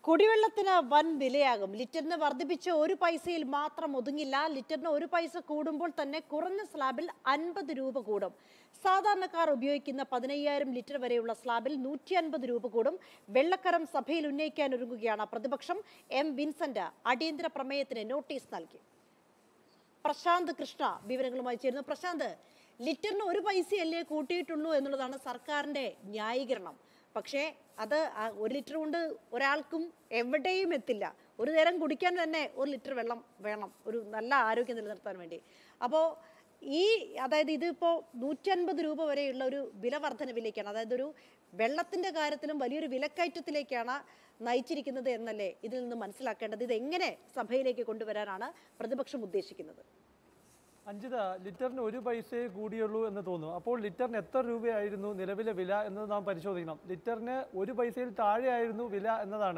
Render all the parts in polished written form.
കുടിവെള്ളത്തിന് വൻ വിലയാകും. ലിറ്ററിന് വർദ്ധിപ്പിച്ച് ഒരു പൈസയിൽ മാത്രം ഒതുങ്ങില്ല. ലിറ്ററിന് ഒരു പൈസ കൂടുമ്പോൾ തന്നെ കുറഞ്ഞ സ്ലാബിൽ 50 രൂപ കൂടും. സാധാരണക്കാർ ഉപയോഗിക്കുന്ന 15,000 ലിറ്റർ വരെയുള്ള സ്ലാബിൽ 150 രൂപ കൂടും. വെള്ളക്കരം സഭയിൽ ഉന്നയിക്കാൻ ഒരുങ്ങുകയാണ് പ്രതിപക്ഷം. എം വിൻസെന്റ് അടിയന്തര പ്രമേയത്തിന് നോട്ടീസ് നൽകി. പ്രശാന്ത് കൃഷ്ണ വിവരങ്ങളുമായി ചേരുന്നു. പ്രശാന്ത്, ലിറ്ററിന് ഒരു പൈസയല്ലേ കൂട്ടിയിട്ടുള്ളൂ എന്നുള്ളതാണ് സർക്കാരിന്റെ ന്യായീകരണം. പക്ഷേ അത് 1 ലിറ്റർ കൊണ്ട് ഒരാൾക്കും എവിടെയും എത്തില്ല. ഒരു നേരം കുടിക്കാൻ തന്നെ 1 ലിറ്റർ വെള്ളം വേണം, ഒരു നല്ല ആരോഗ്യം നിലനിർത്താൻ വേണ്ടി. അപ്പോൾ അതായത് ഇതിപ്പോൾ 150 രൂപ വരെയുള്ള ഒരു വില വർധനവിലേക്കാണ്, അതായത് ഒരു വെള്ളത്തിന്റെ കാര്യത്തിലും വലിയൊരു വിലക്കയറ്റത്തിലേക്കാണ് നയിച്ചിരിക്കുന്നത് എന്നല്ലേ ഇതിൽ നിന്ന് മനസ്സിലാക്കേണ്ടത്? ഇത് എങ്ങനെ സഭയിലേക്ക് കൊണ്ടുവരാനാണ് പ്രതിപക്ഷം ഉദ്ദേശിക്കുന്നത്? അഞ്ജിത, ലിറ്ററിന് ഒരു പൈസയെ കൂടിയുള്ളൂ എന്ന് തോന്നുന്നു. അപ്പോൾ ലിറ്ററിന് എത്ര രൂപയായിരുന്നു നിലവിലെ വില എന്നത് നാം പരിശോധിക്കണം. ലിറ്ററിന് ഒരു പൈസയിൽ താഴെയായിരുന്നു വില എന്നതാണ്.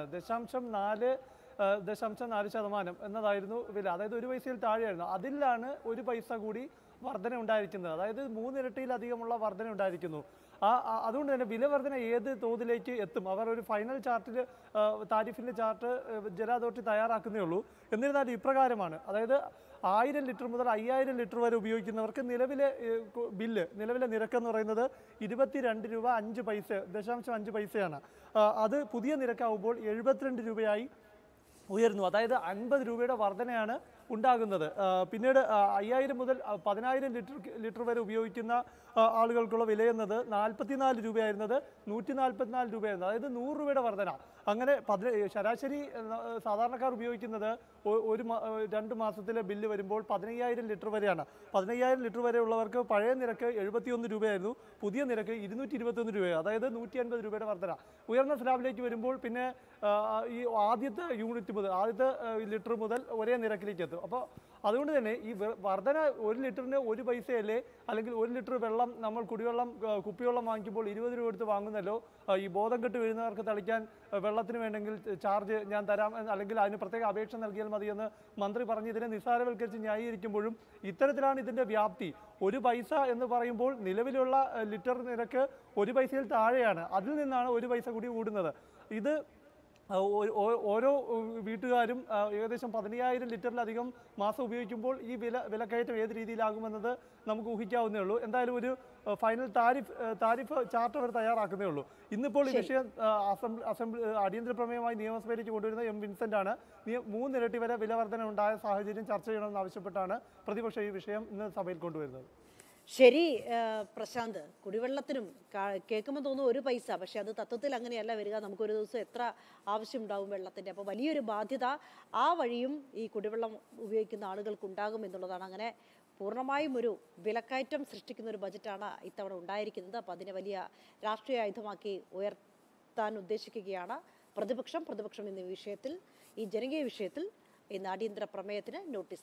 0.4% എന്നതായിരുന്നു വില. അതായത് ഒരു പൈസയിൽ താഴെയായിരുന്നു. അതിലാണ് ഒരു പൈസ കൂടി വർധന ഉണ്ടായിരിക്കുന്നത്. അതായത് 3 ഇരട്ടിയിലധികമുള്ള വർധന ഉണ്ടായിരിക്കുന്നു. അതുകൊണ്ട് തന്നെ വില വർധന ഏത് തോതിലേക്ക് എത്തും? അവർ ഒരു ഫൈനൽ ചാർട്ടിൽ താരിഫിൻ്റെ ചാർട്ട് ജല അതോറിറ്റി തയ്യാറാക്കുന്നേ ഉള്ളൂ. എന്നിരുന്നാലും ഇപ്രകാരമാണ്. അതായത് 1000 ലിറ്റർ മുതൽ 5000 ലിറ്റർ വരെ ഉപയോഗിക്കുന്നവർക്ക് നിലവിലെ നിലവിലെ നിരക്കെന്ന് പറയുന്നത് 22 രൂപ 5 പൈസ 0.5 പൈസയാണ്. അത് പുതിയ നിരക്കാവുമ്പോൾ 72 രൂപയായി ഉയർന്നു. അതായത് 50 രൂപയുടെ വർധനയാണ് ഉണ്ടാകുന്നത്. പിന്നീട് 5000 മുതൽ 10000 ലിറ്റർ വരെ ഉപയോഗിക്കുന്ന ആളുകൾക്കുള്ള വിലയെന്നത് 44 രൂപയായിരുന്നത് 144 രൂപയായിരുന്നു. അതായത് 100 രൂപയുടെ വർധന. അങ്ങനെ ശരാശരി സാധാരണക്കാർ ഉപയോഗിക്കുന്നത് 2 മാസത്തിലെ ബില്ല് വരുമ്പോൾ 15,000 ലിറ്റർ വരെയാണ്. 15,000 ലിറ്റർ വരെ ഉള്ളവർക്ക് പഴയ നിരക്ക് 71 രൂപയായിരുന്നു, പുതിയ നിരക്ക് 221 രൂപയാണ്. അതായത് 150 രൂപയുടെ വർധന. ഉയർന്ന സ്ലാബിലേക്ക് വരുമ്പോൾ പിന്നെ ഈ ആദ്യത്തെ ലിറ്റർ മുതൽ ഒരേ നിരക്കിലേക്ക് എത്തും. അപ്പോൾ അതുകൊണ്ട് തന്നെ ഈ വർധന 1 ലിറ്ററിന് 1 പൈസയല്ലേ, അല്ലെങ്കിൽ 1 ലിറ്റർ വെള്ളം നമ്മൾ കുപ്പിവെള്ളം വാങ്ങിക്കുമ്പോൾ 20 രൂപ എടുത്ത് വാങ്ങുന്നല്ലോ. ഈ ബോധം കെട്ട് വീഴുന്നവർക്ക് തളിക്കാൻ വെള്ളത്തിന് വേണമെങ്കിൽ ചാർജ് ഞാൻ തരാം, അല്ലെങ്കിൽ അതിന് പ്രത്യേക അപേക്ഷ നൽകിയാൽ മതിയെന്ന് മന്ത്രി പറഞ്ഞ് ഇതിനെ നിസ്സാരവൽക്കരിച്ച് ന്യായീകരിക്കുമ്പോഴും ഇത്തരത്തിലാണ് ഇതിൻ്റെ വ്യാപ്തി. 1 പൈസ എന്ന് പറയുമ്പോൾ നിലവിലുള്ള ലിറ്റർ നിരക്ക് 1 പൈസയിൽ താഴെയാണ്. അതിൽ നിന്നാണ് 1 പൈസ കൂടി കൂടുന്നത്. ഇത് ഓരോ വീട്ടുകാരും ഏകദേശം 15,000 ലിറ്ററിലധികം മാസം ഉപയോഗിക്കുമ്പോൾ ഈ വിലക്കയറ്റം ഏത് രീതിയിലാകുമെന്നത് നമുക്ക് ഊഹിക്കാവുന്നേ ഉള്ളൂ. എന്തായാലും ഒരു ഫൈനൽ താരിഫ് ചാർട്ട് അവർ തയ്യാറാക്കുന്നേ ഉള്ളൂ. ഇന്നിപ്പോൾ ഈ വിഷയം അടിയന്തര പ്രമേയമായി നിയമസഭയിലേക്ക് കൊണ്ടുവരുന്ന എം വിൻസെന്റ് ആണ്. 3 ഇരട്ടി വരെ വില വർധന ഉണ്ടായ സാഹചര്യം ചർച്ച ചെയ്യണമെന്ന് ആവശ്യപ്പെട്ടാണ് പ്രതിപക്ഷം ഈ വിഷയം ഇന്ന് സഭയിൽ കൊണ്ടുവരുന്നത്. ശരി പ്രശാന്ത്, കുടിവെള്ളത്തിനും കേൾക്കുമ്പോൾ തോന്നുന്നു 1 പൈസ, പക്ഷെ അത് തത്വത്തിൽ അങ്ങനെയല്ല വരിക. നമുക്കൊരു ദിവസം എത്ര ആവശ്യമുണ്ടാവും വെള്ളത്തിൻ്റെ. അപ്പോൾ വലിയൊരു ബാധ്യത ആ വഴിയും ഈ കുടിവെള്ളം ഉപയോഗിക്കുന്ന ആളുകൾക്ക് ഉണ്ടാകും എന്നുള്ളതാണ്. അങ്ങനെ പൂർണ്ണമായും ഒരു വിലക്കയറ്റം സൃഷ്ടിക്കുന്ന ഒരു ബജറ്റാണ് ഇത്തവണ ഉണ്ടായിരിക്കുന്നത്. അപ്പോൾ അതിനെ വലിയ രാഷ്ട്രീയ ആയുധമാക്കി ഉയർത്താൻ ഉദ്ദേശിക്കുകയാണ് പ്രതിപക്ഷം. ഇന്ന് ഈ ജനകീയ വിഷയത്തിൽ ഇന്ന് അടിയന്തര പ്രമേയത്തിന് നോട്ടീസ്